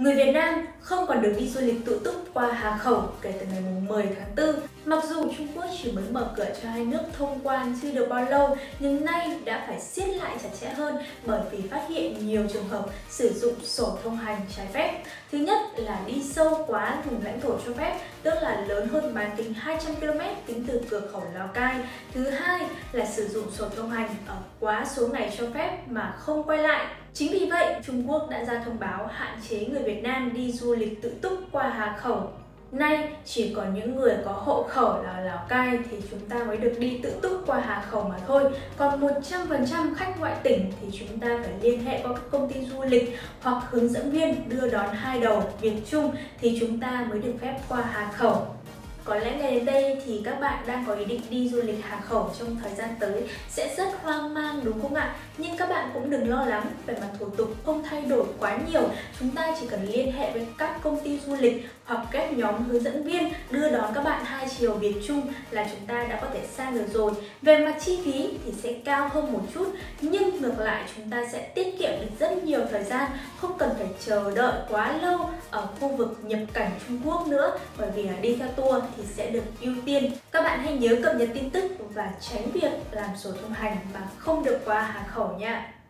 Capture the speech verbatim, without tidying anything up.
Người Việt Nam không còn được đi du lịch tự túc qua Hà Khẩu kể từ ngày mười tháng tư. Mặc dù Trung Quốc chỉ mới mở cửa cho hai nước thông quan chưa được bao lâu, nhưng nay đã phải siết lại chặt chẽ hơn bởi vì phát hiện nhiều trường hợp sử dụng sổ thông hành trái phép. Thứ nhất là đi sâu quá vùng lãnh thổ cho phép, tức là lớn hơn bán kính hai trăm ki lô mét tính từ cửa khẩu Lào Cai. Thứ hai là sử dụng sổ thông hành ở quá số ngày cho phép mà không quay lại. Chính vì vậy, Trung Quốc đã ra thông báo hạn chế người Việt Nam đi du lịch tự túc qua Hà Khẩu. Nay, chỉ có những người có hộ khẩu là Lào Cai thì chúng ta mới được đi tự túc qua Hà Khẩu mà thôi. Còn một trăm phần trăm khách ngoại tỉnh thì chúng ta phải liên hệ qua các công ty du lịch hoặc hướng dẫn viên đưa đón hai đầu Việt Trung thì chúng ta mới được phép qua Hà Khẩu. Có lẽ ngày đến đây thì các bạn đang có ý định đi du lịch Hà Khẩu trong thời gian tới sẽ rất hoang mang đúng không ạ? Nhưng các bạn cũng đừng lo lắng, về mặt thủ tục không thay đổi quá nhiều. Chúng ta chỉ cần liên hệ với các công ty du lịch hoặc các nhóm hướng dẫn viên đưa đón các bạn hai chiều Việt Trung là chúng ta đã có thể sang được rồi. Về mặt chi phí thì sẽ cao hơn một chút, nhưng ngược lại chúng ta sẽ tiết kiệm được rất nhiều thời gian, không cần phải chờ đợi quá lâu ở khu vực nhập cảnh Trung Quốc nữa, bởi vì là đi theo tour thì sẽ được ưu tiên. Các bạn hãy nhớ cập nhật tin tức và tránh việc làm sổ thông hành mà không được qua Hà Khẩu nha.